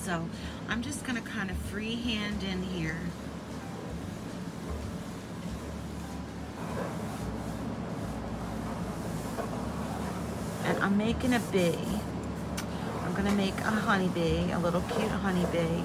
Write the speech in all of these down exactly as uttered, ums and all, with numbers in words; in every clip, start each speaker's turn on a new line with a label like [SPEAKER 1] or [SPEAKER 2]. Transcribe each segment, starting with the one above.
[SPEAKER 1] So I'm just gonna kind of freehand in here. And I'm making a bee. I'm gonna make a honeybee, a little cute honeybee.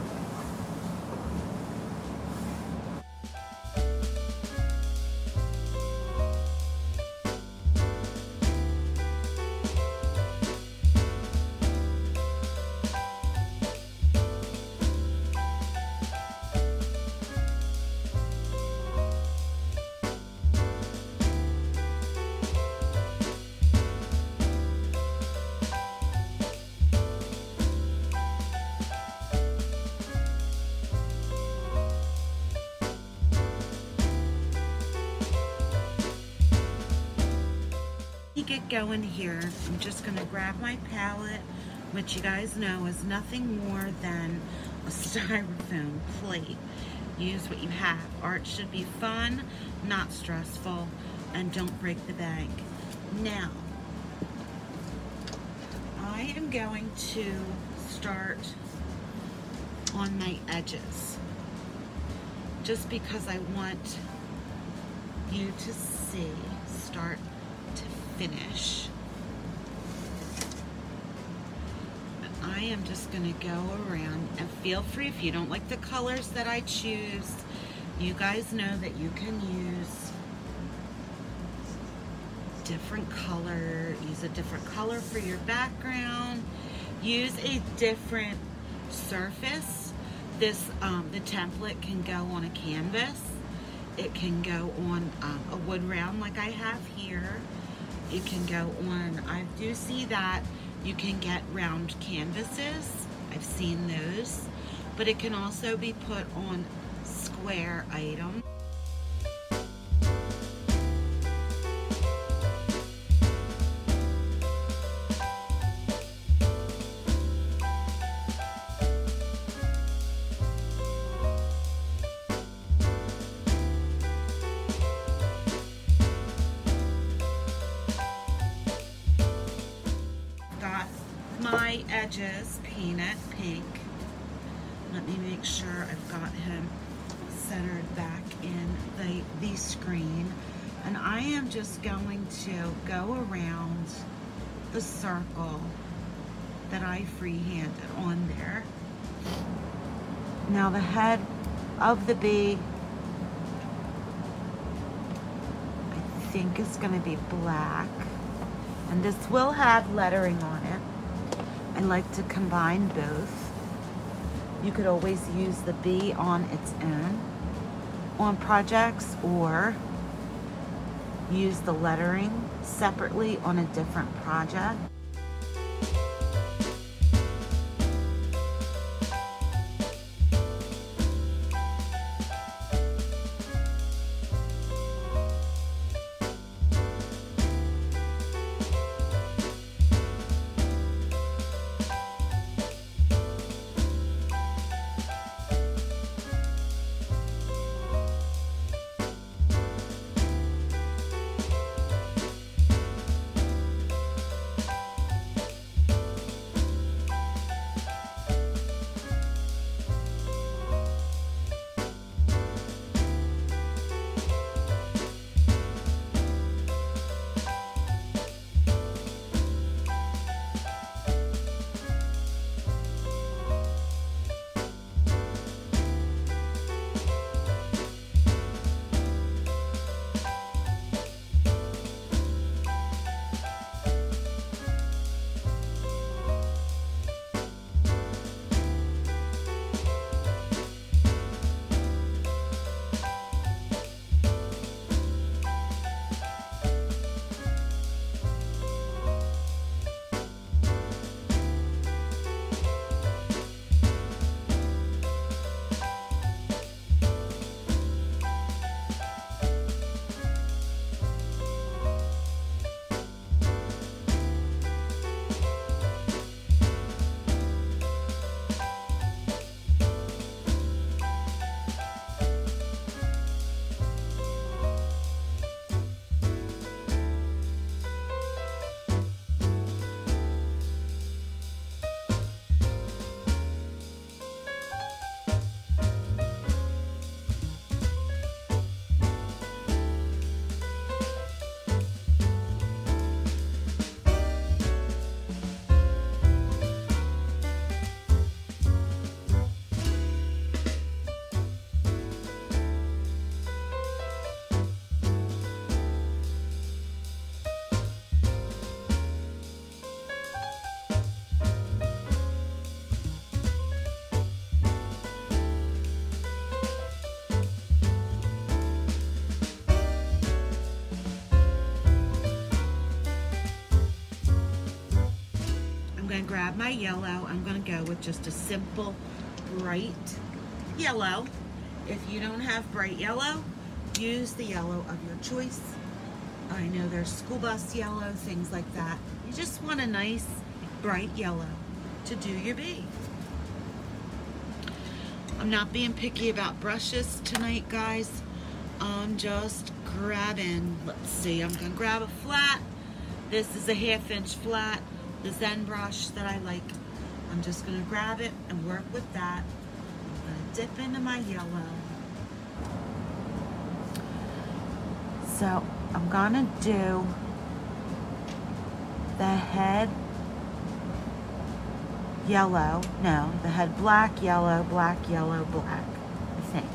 [SPEAKER 1] Get going here. I'm just going to grab my palette, which you guys know is nothing more than a styrofoam plate. Use what you have. Art should be fun, not stressful, and don't break the bank. Now, I am going to start on my edges, just because I want you to see, start to finish. I am just going to go around, and feel free if you don't like the colors that I choose. You guys know that you can use different color, use a different color for your background, use a different surface. This, um, the template can go on a canvas. It can go on um, a wood round like I have here. It can go on, I do see that you can get round canvases. I've seen those. But it can also be put on square items. My edges painted pink. Let me make sure I've got him centered back in the, the screen. And I am just going to go around the circle that I freehanded on there. Now the head of the bee, I think is going to be black. And this will have lettering on it. I like to combine both. You could always use the bee on its own on projects, or use the lettering separately on a different project. I'm going to grab my yellow. I'm going to go with just a simple bright yellow. If you don't have bright yellow, use the yellow of your choice. I know there's school bus yellow, things like that. You just want a nice bright yellow to do your bee. I'm not being picky about brushes tonight, guys. I'm just grabbing, let's see, I'm gonna grab a flat. This is a half inch flat, the Zen brush that I like. I'm just gonna grab it and work with that. I'm gonna dip into my yellow. So I'm gonna do the head yellow, no, the head black, yellow, black, yellow, black, I think.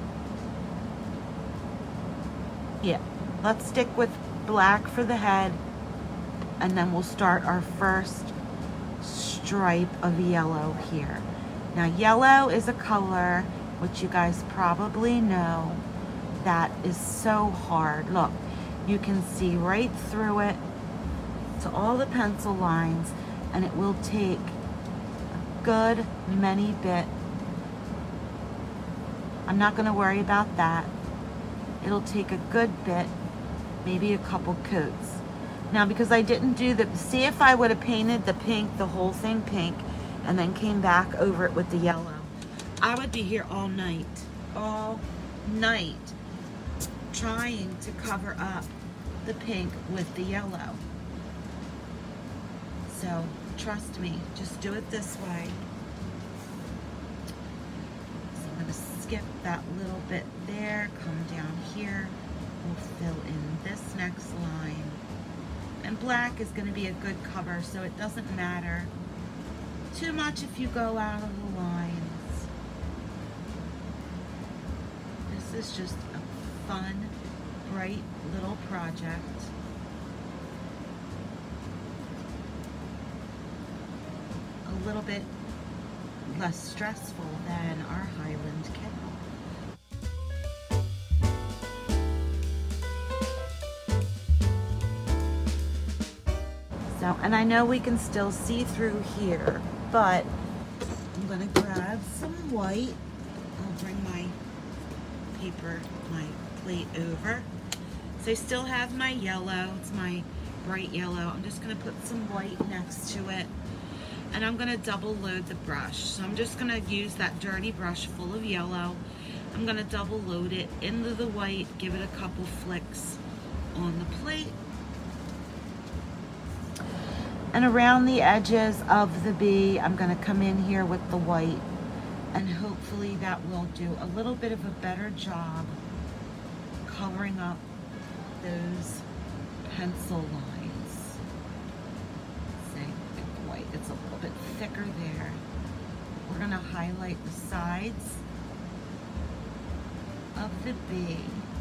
[SPEAKER 1] Yeah, let's stick with black for the head, and then we'll start our first stripe of yellow here. Now, yellow is a color which you guys probably know that is so hard. Look, you can see right through it to all the pencil lines, and it will take a good many bit. I'm not going to worry about that. It'll take a good bit, maybe a couple coats. Now, because I didn't do the, see if I would have painted the pink, the whole thing pink, and then came back over it with the yellow, I would be here all night, all night, trying to cover up the pink with the yellow. So, trust me, just do it this way. So I'm gonna skip that little bit there, come down here, we'll fill in this next line. And black is gonna be a good cover, so it doesn't matter too much if you go out of the lines. This is just a fun, bright little project. A little bit less stressful than our Highland cow. So, and I know we can still see through here, but I'm gonna grab some white. I'll bring my paper, my plate over. So I still have my yellow, it's my bright yellow. I'm just gonna put some white next to it. And I'm gonna double load the brush. So I'm just gonna use that dirty brush full of yellow. I'm gonna double load it into the white, give it a couple flicks on the plate. And around the edges of the bee, I'm gonna come in here with the white, and hopefully that will do a little bit of a better job coloring up those pencil lines. See, the white, it's a little bit thicker there. We're gonna highlight the sides of the bee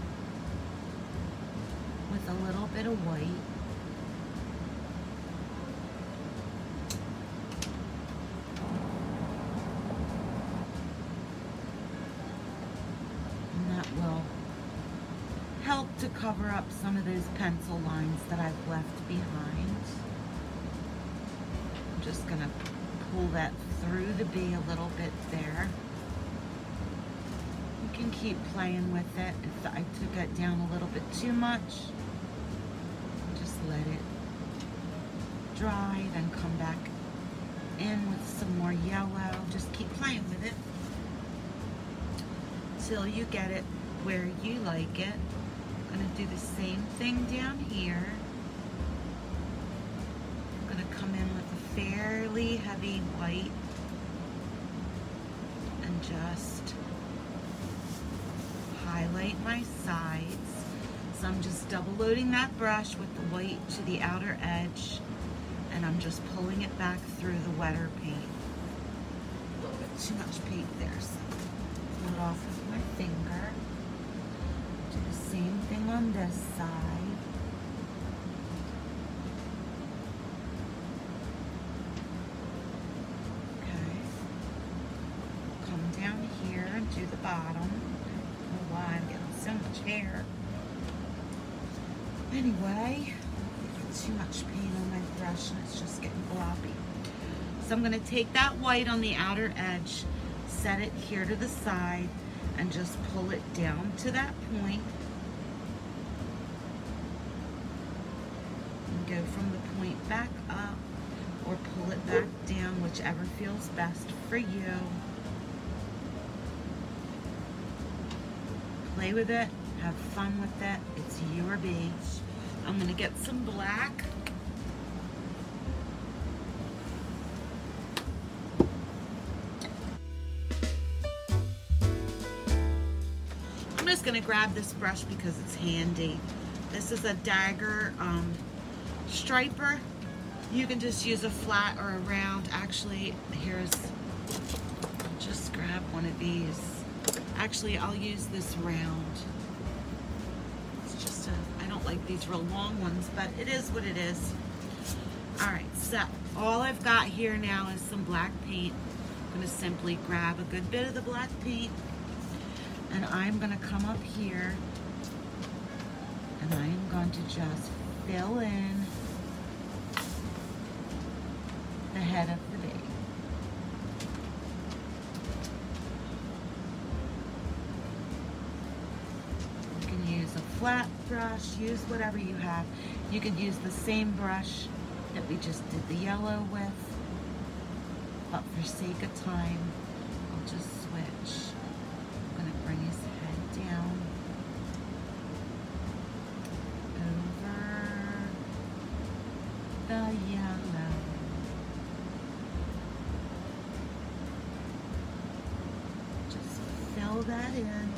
[SPEAKER 1] with a little bit of white. Help to cover up some of those pencil lines that I've left behind. I'm just gonna pull that through the bee a little bit there. You can keep playing with it. If I took it down a little bit too much, just let it dry, then come back in with some more yellow. Just keep playing with it till you get it where you like it. I'm going to do the same thing down here. I'm going to come in with a fairly heavy white and just highlight my sides. So I'm just double loading that brush with the white to the outer edge, and I'm just pulling it back through the wetter paint. A little bit too much paint there, so pull it off with my finger. Do the same thing on this side. Okay. Come down here and do the bottom. I don't know why I'm getting so much hair. Anyway, too much paint on my brush and it's just getting gloppy. So I'm gonna take that white on the outer edge, set it here to the side, and just pull it down to that point. And go from the point back up, or pull it back down, whichever feels best for you. Play with it, have fun with it, it's your beach. I'm gonna get some black. I'm just gonna grab this brush because it's handy. This is a dagger um, striper. You can just use a flat or a round. Actually, here's, just grab one of these. Actually, I'll use this round. It's just a, I don't like these real long ones, but it is what it is. All right, so all I've got here now is some black paint. I'm gonna simply grab a good bit of the black paint, and I'm gonna come up here, and I am going to just fill in the head of the baby. You can use a flat brush, use whatever you have. You could use the same brush that we just did the yellow with, but for sake of time, I'll just switch. I'm gonna bring his head down, over the yellow. Fill that in.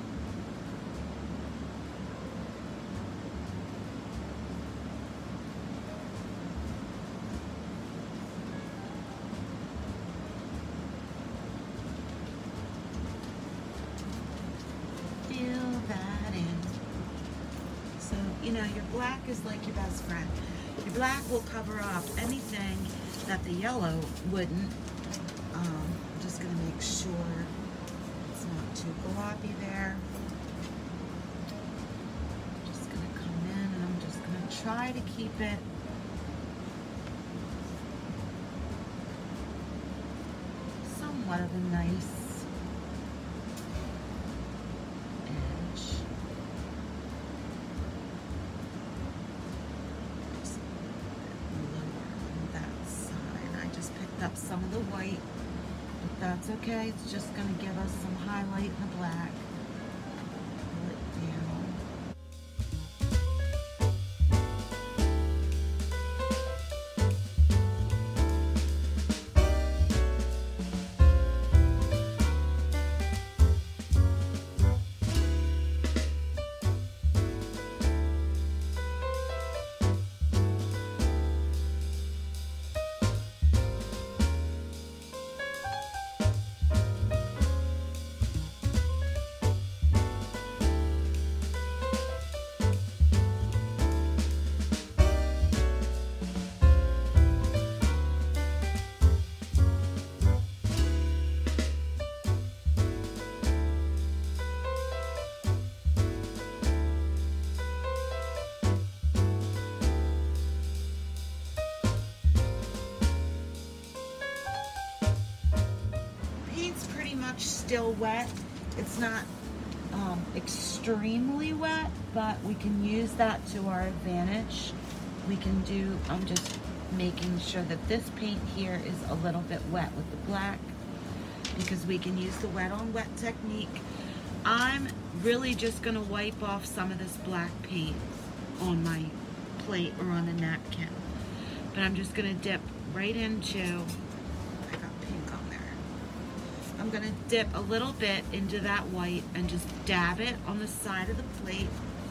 [SPEAKER 1] Fill that in. So, you know, your black is like your best friend. Your black will cover up anything that the yellow wouldn't. Um, I'm just gonna make sure not too gloppy there. I'm just gonna come in and I'm just gonna try to keep it somewhat of a nice edge. Just lower on that side. I just picked up some of the white. That's okay, it's just going to give us some highlight in the black. Pull it down. Still wet. It's not um, extremely wet, but we can use that to our advantage. We can do, I'm just making sure that this paint here is a little bit wet with the black, because we can use the wet on wet technique. I'm really just gonna wipe off some of this black paint on my plate or on a napkin, but I'm just gonna dip right into, I'm gonna dip a little bit into that white and just dab it on the side of the plate.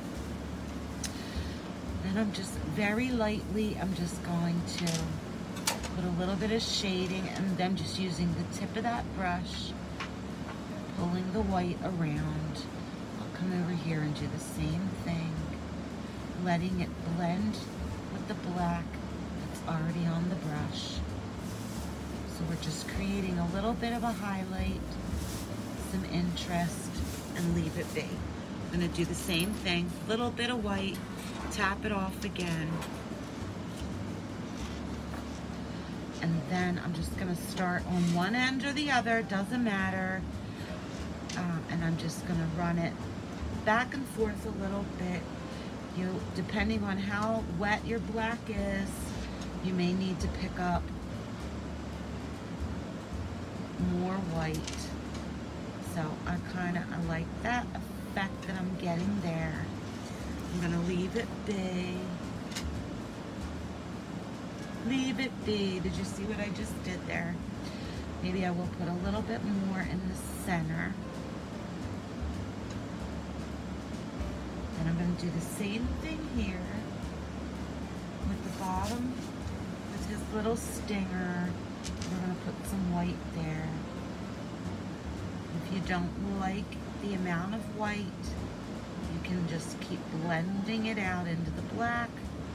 [SPEAKER 1] Then I'm just very lightly, I'm just going to put a little bit of shading, and then just using the tip of that brush, pulling the white around. I'll come over here and do the same thing, letting it blend with the black that's already on the brush. So we're just creating a little bit of a highlight, some interest, and leave it be. I'm gonna do the same thing, little bit of white, tap it off again, And then I'm just gonna start on one end or the other, doesn't matter. Um, and I'm just gonna run it back and forth a little bit. You, depending on how wet your black is, you may need to pick up more white. So I kind of I like that effect that I'm getting there. I'm gonna leave it be. Leave it be. Did you see what I just did there? Maybe I will put a little bit more in the center. And I'm gonna do the same thing here with the bottom, with his little stinger. We're gonna put some white there. If you don't like the amount of white, you can just keep blending it out into the black.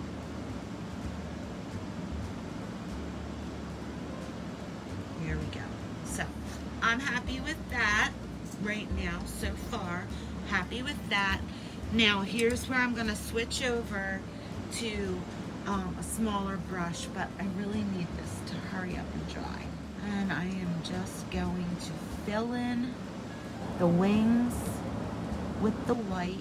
[SPEAKER 1] Here we go. So I'm happy with that right now so far. Happy with that. Now here's where I'm gonna switch over to um, a smaller brush, but I really need this to hurry up and dry. And I am just going to fill in the wings with the white.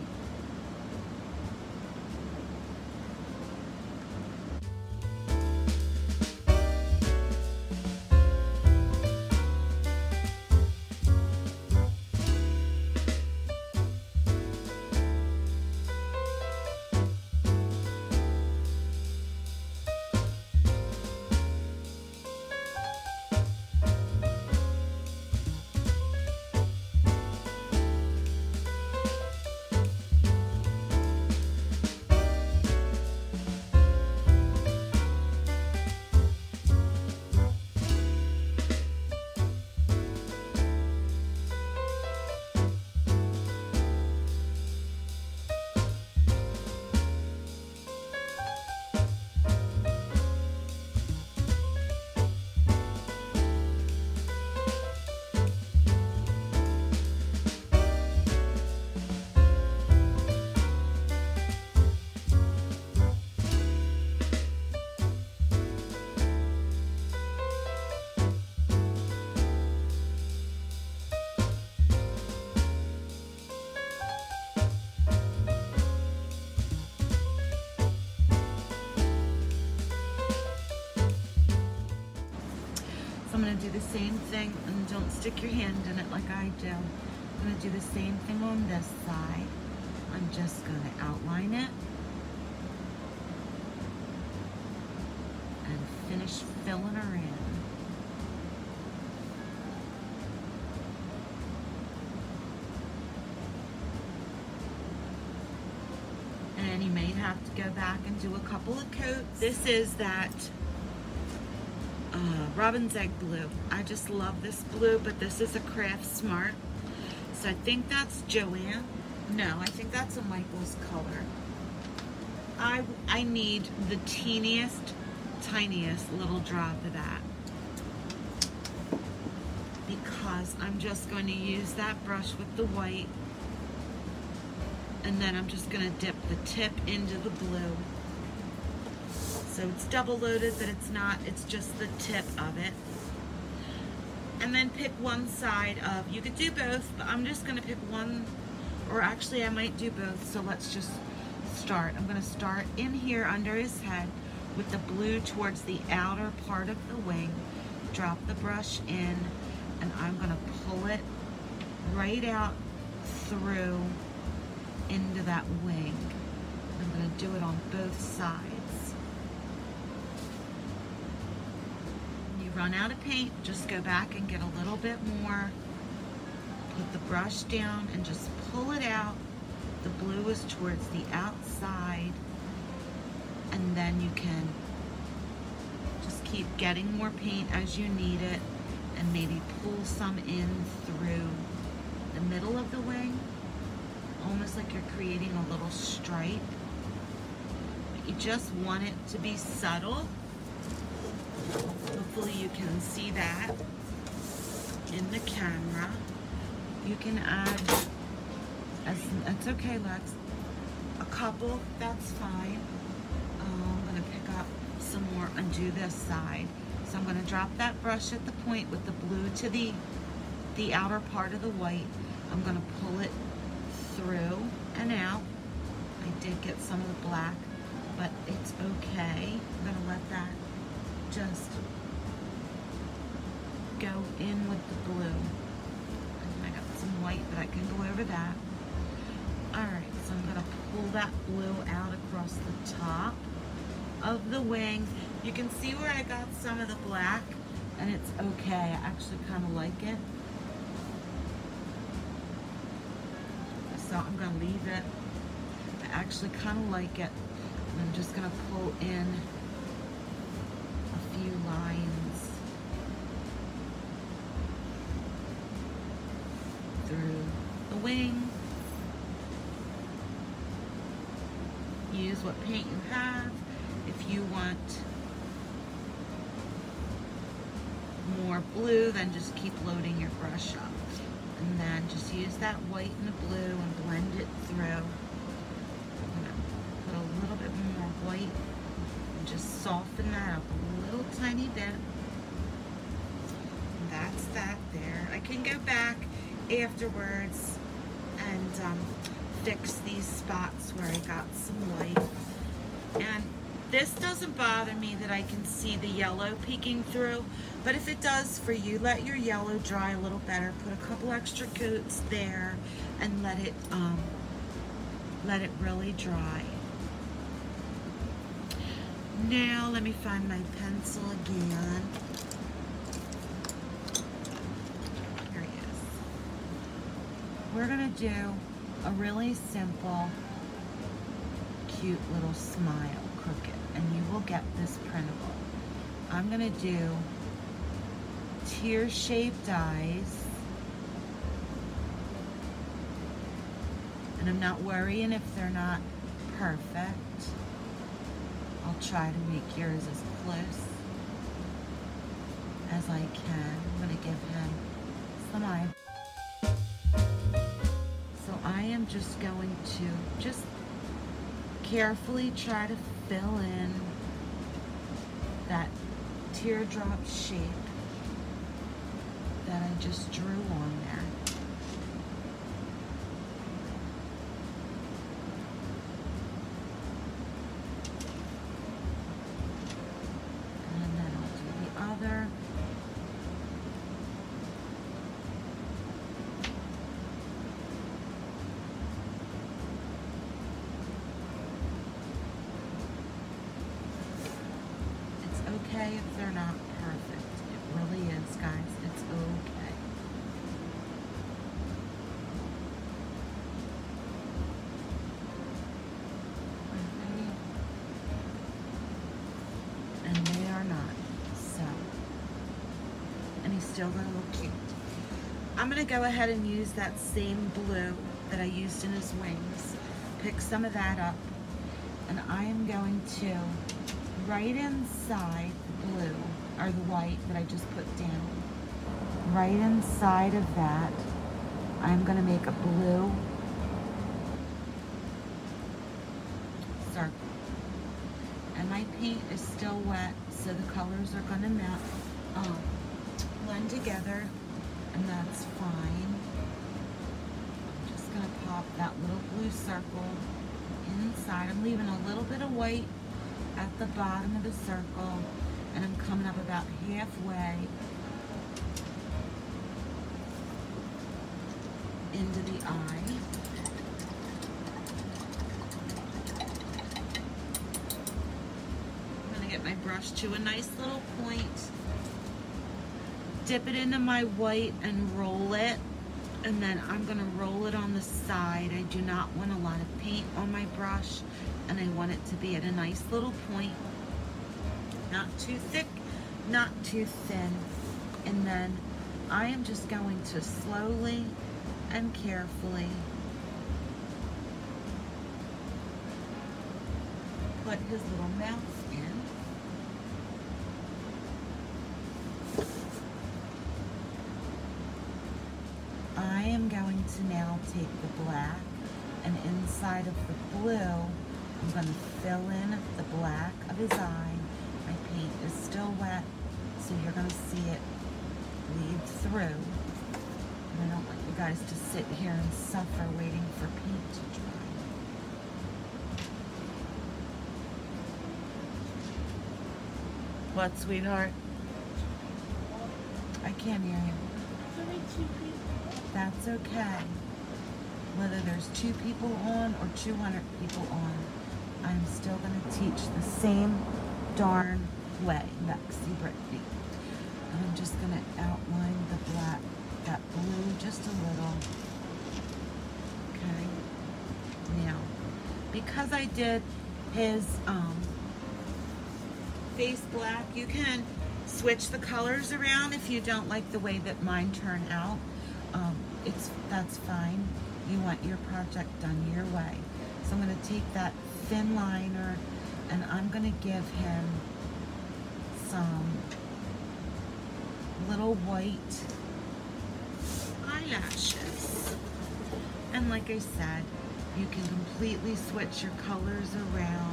[SPEAKER 1] I'm going to do the same thing, and don't stick your hand in it like I do. I'm going to do the same thing on this side. I'm just going to outline it and finish filling her in. And you may have to go back and do a couple of coats. This is that Uh, Robin's Egg Blue. I just love this blue, but this is a Craft Smart. So I think that's Joanne. No, I think that's a Michael's color. I, I need the teeniest, tiniest little drop of that, because I'm just going to use that brush with the white, and then I'm just going to dip the tip into the blue. So it's double loaded, but it's not, it's just the tip of it. And then pick one side of, you could do both, but I'm just gonna pick one, or actually I might do both, so let's just start. I'm gonna start in here under his head with the blue towards the outer part of the wing, drop the brush in, and I'm gonna pull it right out through into that wing. I'm gonna do it on both sides. Run out of paint, just go back and get a little bit more, put the brush down and just pull it out. The blue is towards the outside, and then you can just keep getting more paint as you need it, and maybe pull some in through the middle of the wing, almost like you're creating a little stripe. But you just want it to be subtle. Hopefully you can see that in the camera. You can add, as, that's okay Lex, a couple, that's fine. Um, I'm gonna pick up some more and do this side. So I'm going to drop that brush at the point with the blue to the, the outer part of the white. I'm going to pull it through and out. I did get some of the black, but it's okay. I'm going to let that just go in with the blue. And I got some white, but I can go over that. Alright, so I'm going to pull that blue out across the top of the wing. You can see where I got some of the black, and it's okay. I actually kind of like it. So I'm going to leave it. I actually kind of like it. And I'm just going to pull in a few lines through the wing. Use what paint you have. If you want more blue, then just keep loading your brush up. And then just use that white and the blue and blend it through. I'm gonna put a little bit more white and just soften that up a little tiny bit. And that's that there. I can go back afterwards and um, fix these spots where I got some white. And this doesn't bother me that I can see the yellow peeking through, but if it does for you, let your yellow dry a little better. Put a couple extra coats there and let it um, let it really dry. Now let me find my pencil again. Here he is. We're gonna do a really simple, cute little smile crooked, and you will get this printable. I'm gonna do tear-shaped eyes, and I'm not worrying if they're not perfect. I'll try to make yours as close as I can. I'm gonna give him some eye. So I am just going to just carefully try to fill in that teardrop shape that I just drew on there. And then I'll do the other. Okay if they're not perfect. It really is, guys. It's okay. Okay. And they are not. So, and he's still gonna look cute. I'm gonna go ahead and use that same blue that I used in his wings. Pick some of that up, and I am going to right inside the blue, or the white that I just put down, right inside of that, I'm going to make a blue circle. And my paint is still wet, so the colors are going to melt, um, blend together, and that's fine. I'm just going to pop that little blue circle inside. I'm leaving a little bit of white at the bottom of the circle, and I'm coming up about halfway into the eye. I'm going to get my brush to a nice little point, dip it into my white and roll it, and then I'm going to roll it on the side. I do not want a lot of paint on my brush, and I want it to be at a nice little point, not too thick, not too thin. And then I am just going to slowly and carefully put his little mouth in. I am going to now take the black, and inside of the blue, I'm going to fill in the black of his eye. My paint is still wet, so you're going to see it lead through. And I don't want you guys to sit here and suffer waiting for paint to dry. What, sweetheart? I can't hear you. That's okay. Whether there's two people on or two hundred people on, I'm still going to teach the same darn way, Lexi Brittany. And I'm just going to outline the black, that blue just a little. Okay. Now, because I did his um, face black, you can switch the colors around if you don't like the way that mine turn out. Um, it's that's fine. You want your project done your way. So I'm going to take that thin liner and I'm going to give him some little white eyelashes. And like I said, you can completely switch your colors around.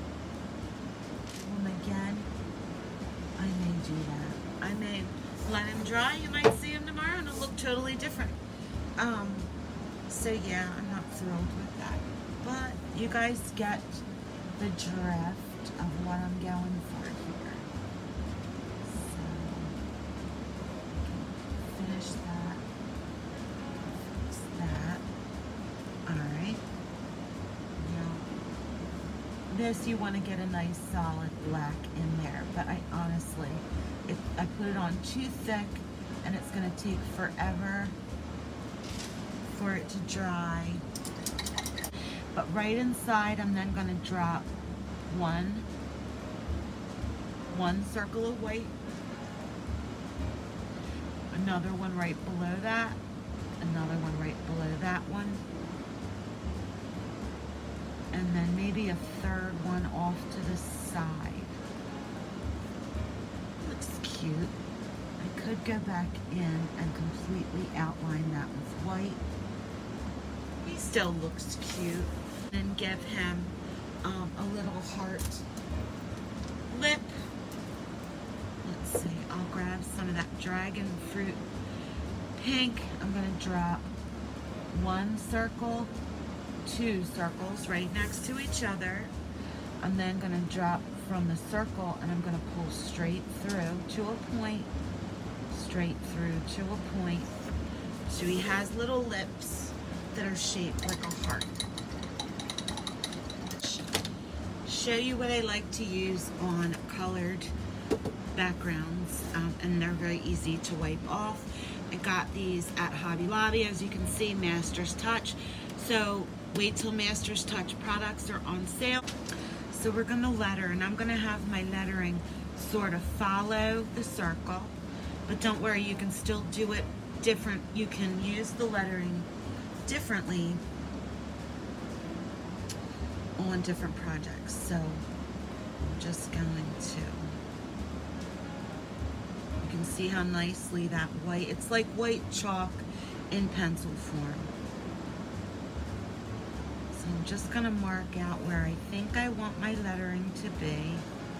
[SPEAKER 1] And again, I may do that. I may let him dry. You might see him tomorrow and it'll look totally different. Um, so yeah, I'm not thrilled with that. But you guys get the drift of what I'm going for here. So, finish that. Fix that. Alright. Now, this you want to get a nice solid black in there. But I honestly, if I put it on too thick and it's going to take forever for it to dry. But right inside, I'm then going to drop one, one circle of white, another one right below that, another one right below that one, and then maybe a third one off to the side. Looks cute. I could go back in and completely outline that with white. He still looks cute. And give him um, a little heart lip. Let's see, I'll grab some of that dragon fruit pink. I'm going to drop one circle, two circles right next to each other. I'm then going to drop from the circle and I'm going to pull straight through to a point, straight through to a point. So he has little lips that are shaped like a heart. Show you what I like to use on colored backgrounds, um, and they're very easy to wipe off. I got these at Hobby Lobby, as you can see, Master's Touch. So wait till Master's Touch products are on sale. So we're going to letter, and I'm going to have my lettering sort of follow the circle, but don't worry, you can still do it different. You can use the lettering differently on different projects. So I'm just going to, you can see how nicely that white, it's like white chalk in pencil form. So I'm just going to mark out where I think I want my lettering to be.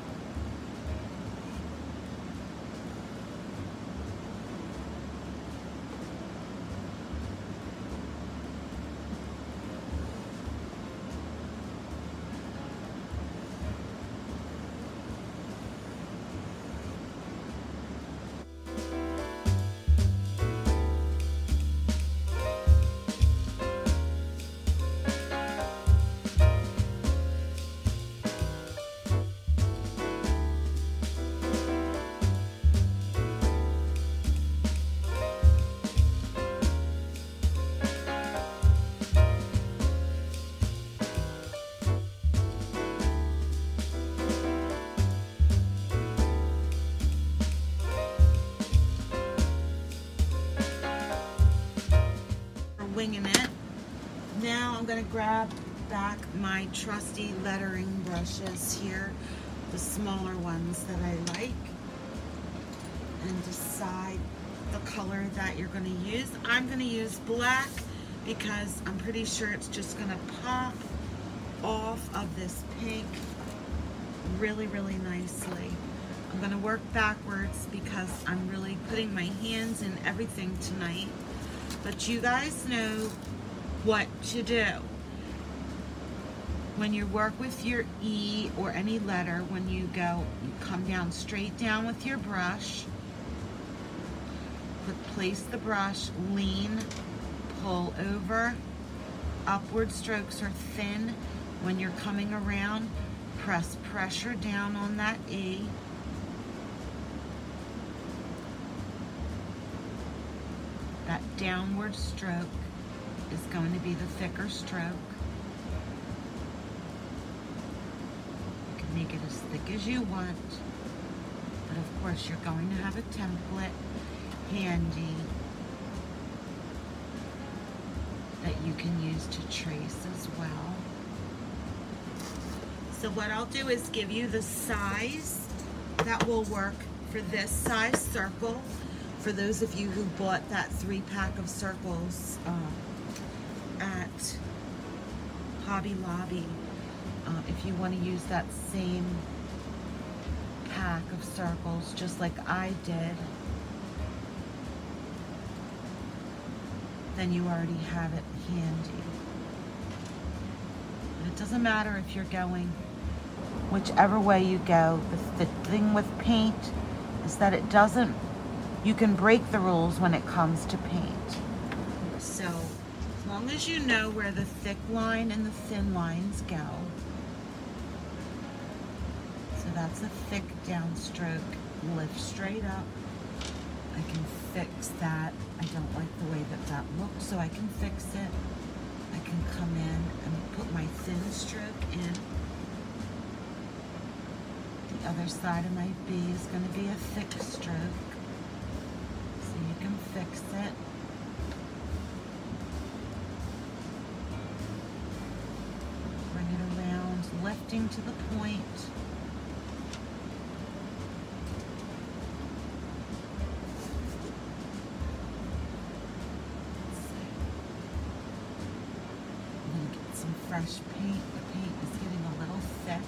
[SPEAKER 1] Winging it. Now I'm going to grab back my trusty lettering brushes here, the smaller ones that I like, and decide the color that you're going to use. I'm going to use black because I'm pretty sure it's just going to pop off of this pink really, really nicely. I'm gonna work backwards because I'm really putting my hands in everything tonight. But you guys know what to do. When you work with your E or any letter, when you go, you come down straight down with your brush. Put, place the brush, lean, pull over. Upward strokes are thin. When you're coming around, press pressure down on that E. That downward stroke is going to be the thicker stroke. You can make it as thick as you want, but of course you're going to have a template handy that you can use to trace as well. So what I'll do is give you the size that will work for this size circle. For those of you who bought that three pack of circles uh, at Hobby Lobby, uh, if you want to use that same pack of circles, just like I did, then you already have it handy. But it doesn't matter if you're going whichever way you go. The, the thing with paint is that it doesn't, you can break the rules when it comes to paint. So as long as you know where the thick line and the thin lines go. So that's a thick downstroke, lift straight up. I can fix that. I don't like the way that that looked, so I can fix it. I can come in and put my thin stroke in. The other side of my B is going to be a thick stroke. So you can fix it. Bring it around, lifting to the point. Fresh paint. The paint is getting a little thick.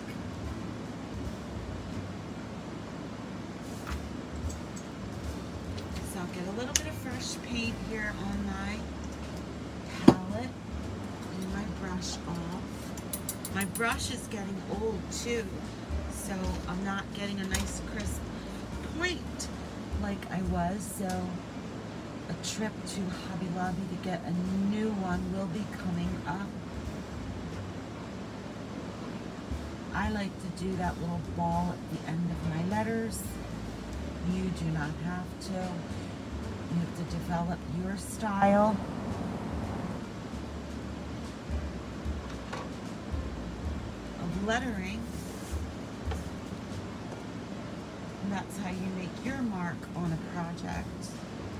[SPEAKER 1] So I'll get a little bit of fresh paint here on my palette and my brush off. My brush is getting old too, so I'm not getting a nice crisp point like I was. So a trip to Hobby Lobby to get a new one will be coming up. I like to do that little ball at the end of my letters. You do not have to. You have to develop your style. Of lettering. And that's how you make your mark on a project.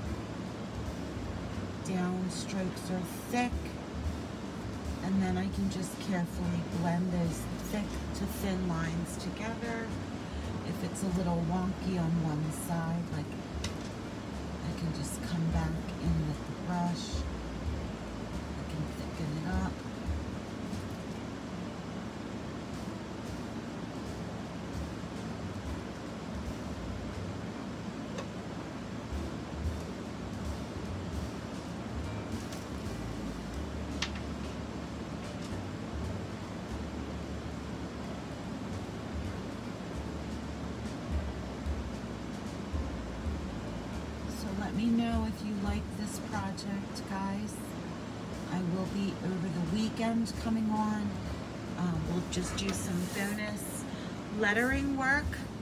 [SPEAKER 1] Down strokes are thick. And then I can just carefully blend those thick to thin lines together. If it's a little wonky on one side, like I can just come back in with the brush. I can thicken it up. Let me know if you like this project, guys. I will be over the weekend coming on. Um, we'll just do some bonus lettering work.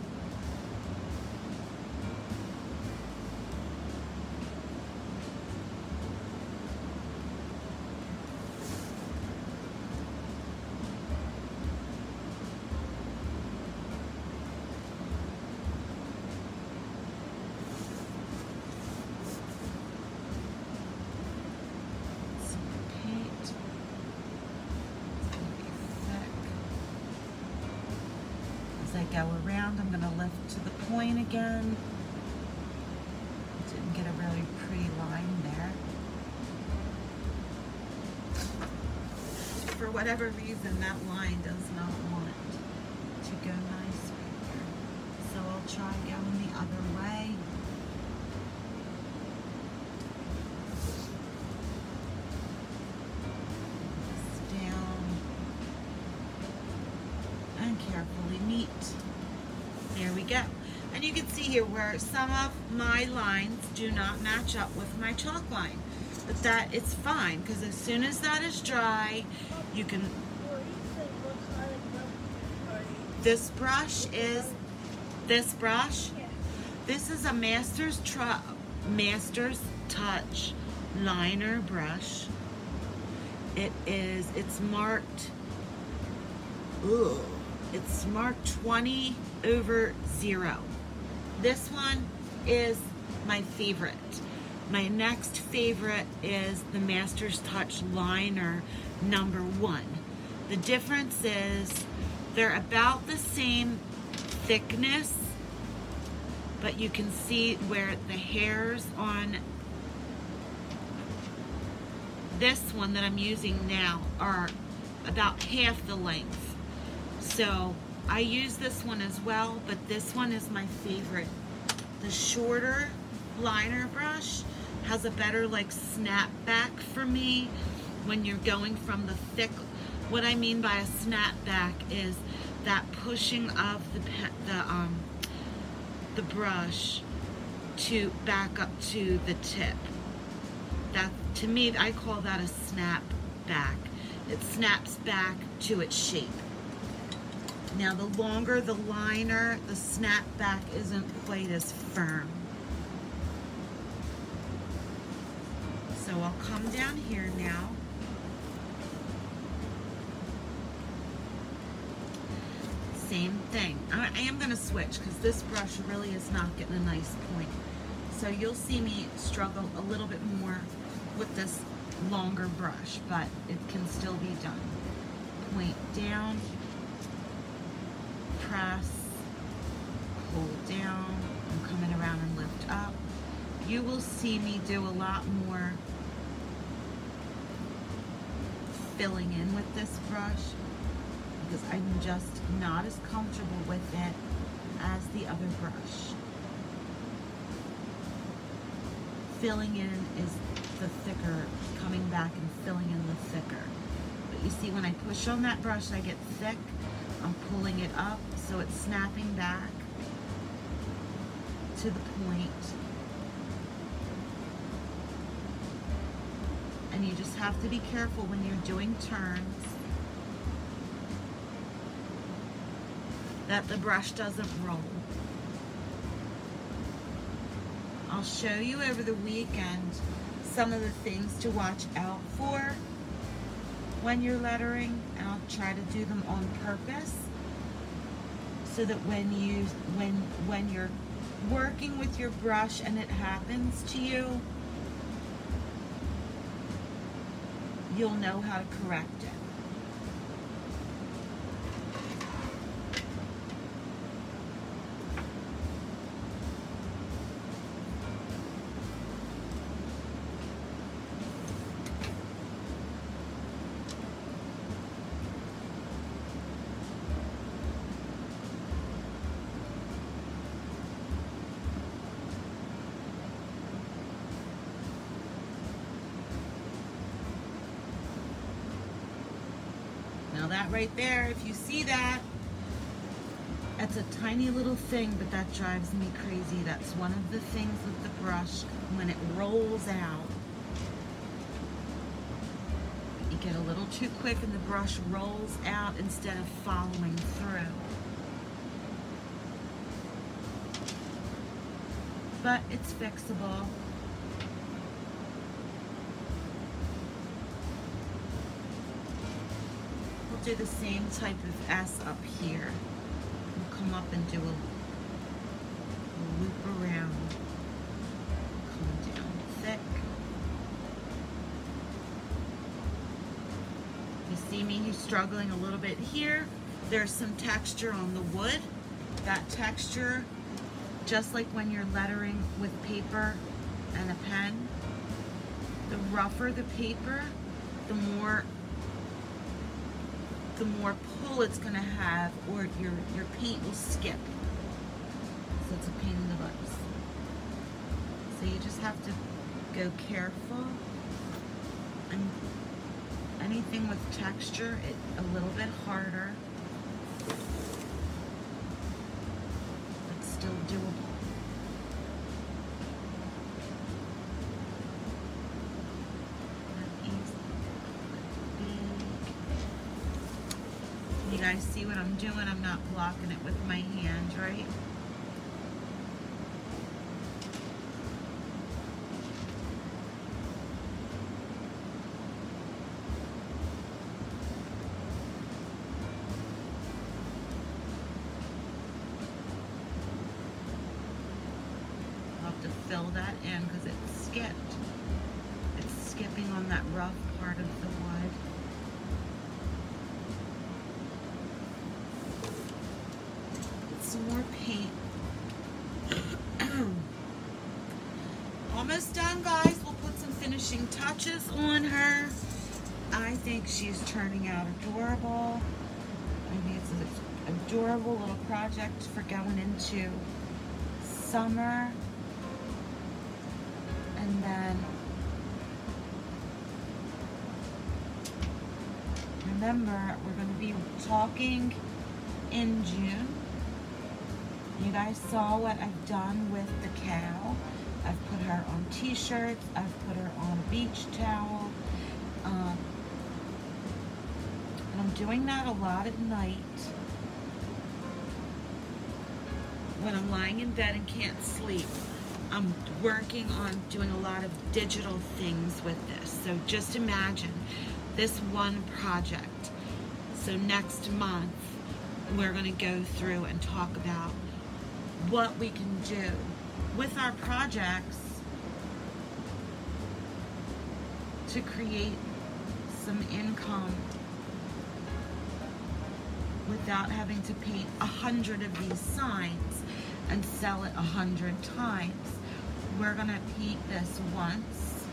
[SPEAKER 1] As I go around, I'm going to lift to the point again. Didn't get a really pretty line there. For whatever reason, that line does not want to go nice right there. So I'll I'll try going the other way. This down and carefully meet. There we go. And you can see here where some of my lines do not match up with my chalk line. But that it's fine, because as soon as that is dry, you can... This brush is... This brush? This is a Master's, Tru Master's Touch liner brush. It is, it's marked... Ooh, it's marked twenty over zero. This one is my favorite. My next favorite is the Master's Touch Liner number one. The difference is they're about the same thickness, but you can see where the hairs on this one that I'm using now are about half the length. So I use this one as well, but this one is my favorite. The shorter liner brush has a better like snap back for me when you're going from the thick. What I mean by a snap back is that pushing of the the um the brush to back up to the tip. That, to me, I call that a snap back. It snaps back to its shape. Now the longer the liner, the snap back isn't quite as firm. So I'll come down here now. Same thing. I, I am going to switch because this brush really is not getting a nice point. So you'll see me struggle a little bit more with this longer brush, but it can still be done. Point down, press, hold down, I'm coming around and lift up. You will see me do a lot more filling in with this brush because I'm just not as comfortable with it as the other brush. Filling in is the thicker, coming back and filling in the thicker. But you see when I push on that brush I get thick, I'm pulling it up so it's snapping back to the point. And you just have to be careful when you're doing turns that the brush doesn't roll. I'll show you over the weekend some of the things to watch out for when you're lettering, and I'll try to do them on purpose so that when you when when you're working with your brush and it happens to you, you'll know how to correct it. Now that right there, if you see that, that's a tiny little thing, but that drives me crazy. That's one of the things with the brush, when it rolls out, you get a little too quick and the brush rolls out instead of following through. But it's fixable. Do the same type of S up here. We'll come up and do a, a loop around. Come down thick. You see me he's struggling a little bit here. There's some texture on the wood. That texture, just like when you're lettering with paper and a pen, the rougher the paper, the more the more pull it's going to have, or your, your paint will skip. it's a pain in the butt. So you just have to go careful, and anything with texture, it a little bit harder, but still doable. You guys see what I'm doing? I'm not blocking it with my hand, right? I'll have to fill that in because it skipped. It's skipping on that rough part of the wood. Some more paint. Almost done, guys. We'll put some finishing touches on her. I think she's turning out adorable. I think it's an adorable little project for going into summer. And then remember, we're going to be talking in June. You guys saw what I've done with the cow. I've put her on t-shirts. I've put her on a beach towel. Um, and I'm doing that a lot at night when I'm lying in bed and can't sleep. I'm working on doing a lot of digital things with this. So just imagine this one project. So next month, we're going to go through and talk about what we can do with our projects to create some income without having to paint a hundred of these signs and sell it a hundred times. We're gonna paint this once,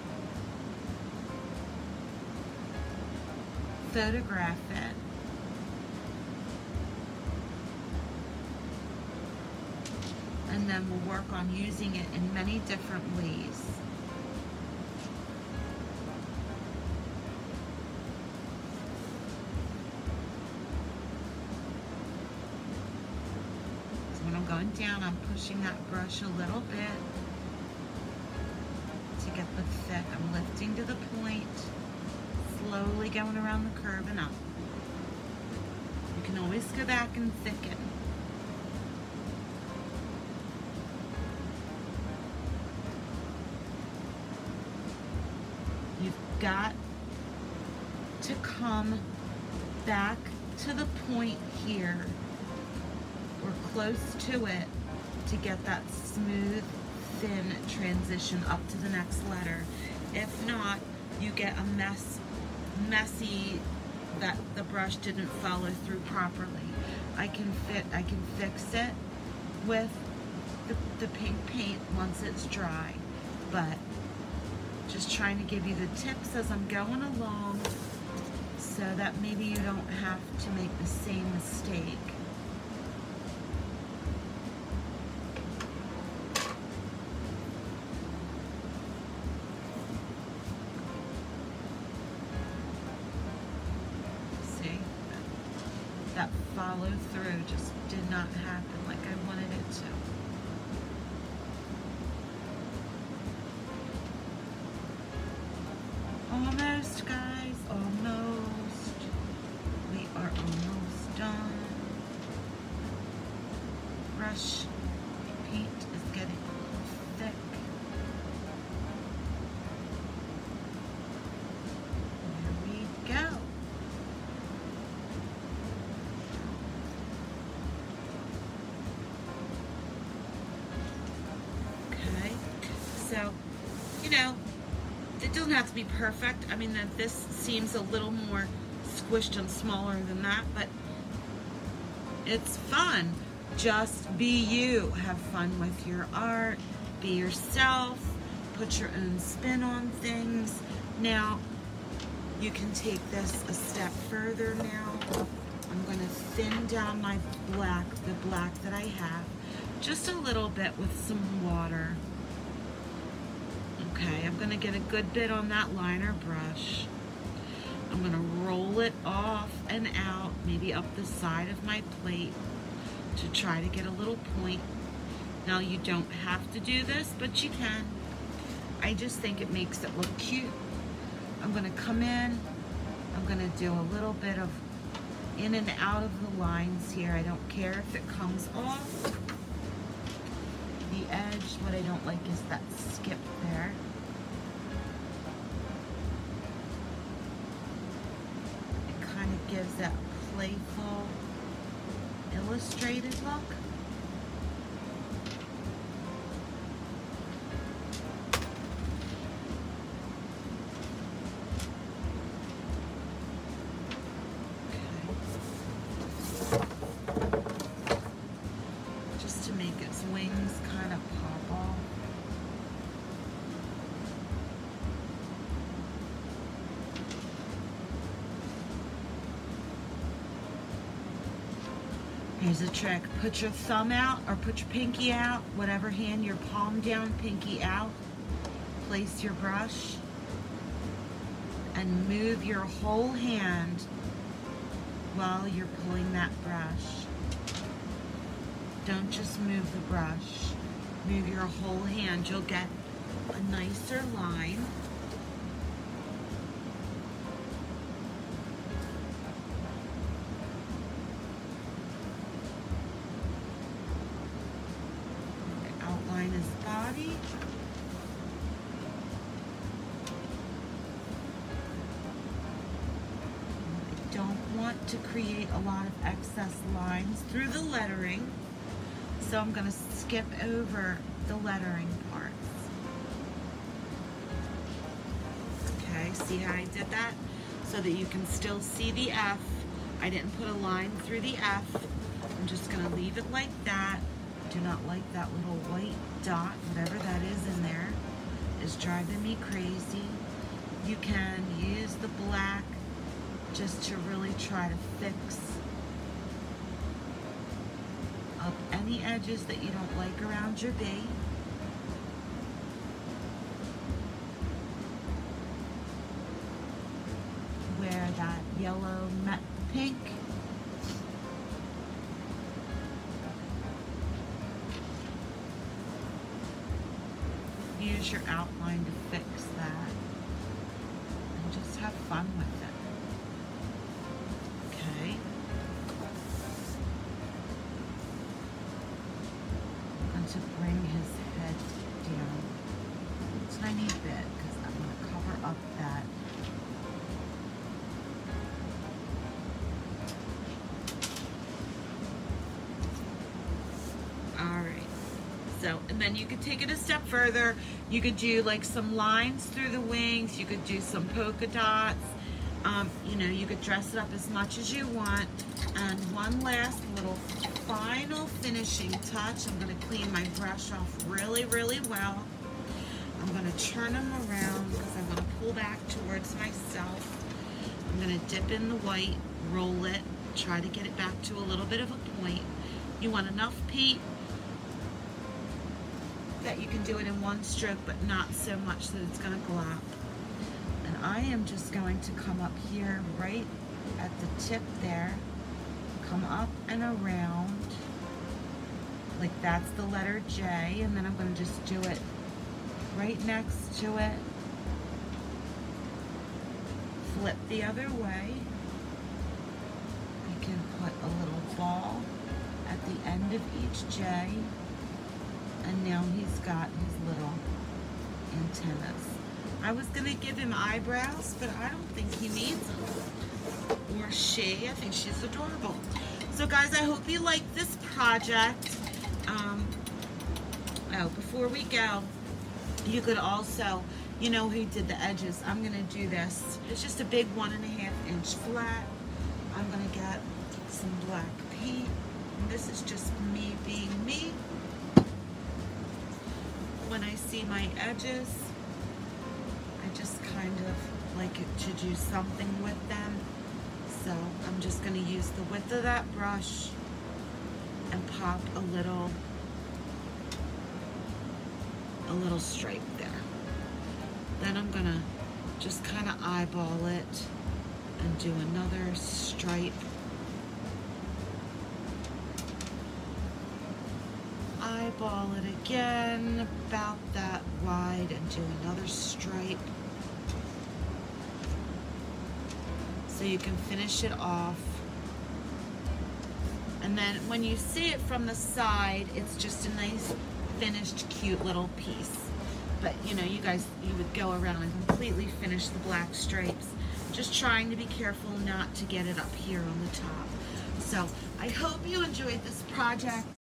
[SPEAKER 1] photograph it, and then we'll work on using it in many different ways. So when I'm going down, I'm pushing that brush a little bit to get the thick. I'm lifting to the point, slowly going around the curve and up. You can always go back and thicken. You've got to come back to the point here or close to it to get that smooth, thin transition up to the next letter. If not, you get a mess, messy, that the brush didn't follow through properly. I can fit, I can fix it with the, the pink paint once it's dry, but just trying to give you the tips as I'm going along so that maybe you don't have to make the same mistake. See? That follow through just did not happen like I wanted it to. Almost, guys, almost. We are almost done. Brush paint is getting thick. There we go. Okay, so, you know, it doesn't have to be perfect. I mean, that this seems a little more squished and smaller than that, but it's fun. Just be you. Have fun with your art. Be yourself. Put your own spin on things. Now, you can take this a step further now. I'm going to thin down my black, the black that I have, just a little bit with some water. Okay, I'm gonna get a good bit on that liner brush. I'm gonna roll it off and out, maybe up the side of my plate to try to get a little point. Now you don't have to do this, but you can. I just think it makes it look cute. I'm gonna come in, I'm gonna do a little bit of in and out of the lines here. I don't care if it comes off the edge. What I don't like is that skip there. It kind of gives that playful, illustrated look. Here's a trick. Put your thumb out or put your pinky out, whatever hand, your palm down, pinky out. Place your brush and move your whole hand while you're pulling that brush. Don't just move the brush. Move your whole hand. You'll get a nicer line. His body. I don't want to create a lot of excess lines through the lettering, so I'm going to skip over the lettering parts. Okay, see how I did that? So that you can still see the F. I didn't put a line through the F. I'm just going to leave it like that. Do not like that little white dot, whatever that is in there, is driving me crazy. You can use the black just to really try to fix up any edges that you don't like around your B. Where that yellow met the pink. Use your outline to fix that and just have fun with it. Okay. I'm going to bring his head down a tiny bit because I'm going to cover up that. All right. So, and then you could take it a step further. You could do like some lines through the wings. You could do some polka dots. Um, you know, you could dress it up as much as you want. And one last little final finishing touch. I'm going to clean my brush off really, really well. I'm going to turn them around because I want to pull back towards myself. I'm going to dip in the white, roll it, try to get it back to a little bit of a point. You want enough paint that you can do it in one stroke, but not so much that it's going to glop. And I am just going to come up here right at the tip there, come up and around, like that's the letter J, and then I'm going to just do it right next to it, flip the other way. I can put a little ball at the end of each J. And now he's got his little antennas. I was gonna give him eyebrows, but I don't think he needs them. Or she, I think she's adorable. So guys, I hope you like this project. Um, oh, before we go, you could also, you know who did the edges. I'm gonna do this. It's just a big one and a half inch flat. I'm gonna get some black paint. And this is just me being me. When I see my edges, I just kind of like it to do something with them. So I'm just going to use the width of that brush and pop a little a little stripe there. Then I'm gonna just kind of eyeball it and do another stripe. Eyeball it again, about that wide, and do another stripe. So you can finish it off. And then when you see it from the side, it's just a nice, finished, cute little piece. But you know, you guys, you would go around and completely finish the black stripes. Just trying to be careful not to get it up here on the top. So I hope you enjoyed this project.